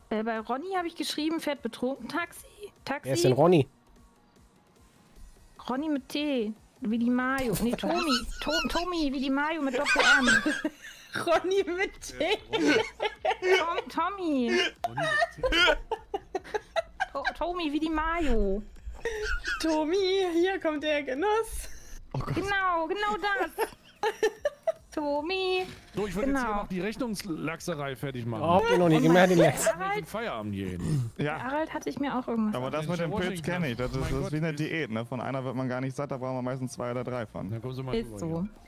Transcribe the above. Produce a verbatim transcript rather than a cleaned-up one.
Äh, bei Ronny habe ich geschrieben, fährt betrunken Taxi. Taxi. Wer ist denn Ronny? Ronny mit T. Wie die Mayo. Nee, Tomi. To Tommy, wie die Mayo mit Doppel-M. Ronny mit T. Tom Tommy. To Tommy, wie die Mayo. Tomi, hier kommt der Genuss. Oh Gott. Genau, genau das. Tommy. So, ich würde Genau. jetzt hier noch die Rechnungslachserei fertig machen. Oh, habt ihr noch nicht immer den Lex. Ich will in Feierabend gehen. Ja. Harald hatte ich mir auch irgendwas. Aber das mit dem Pilz kenne ich. Das ist, Mein das ist Gott, wie eine wie- Diät. Ne? Von einer wird man gar nicht satt, da brauchen wir meistens zwei oder drei von. Dann kommst du mal Ist rüber so. hier.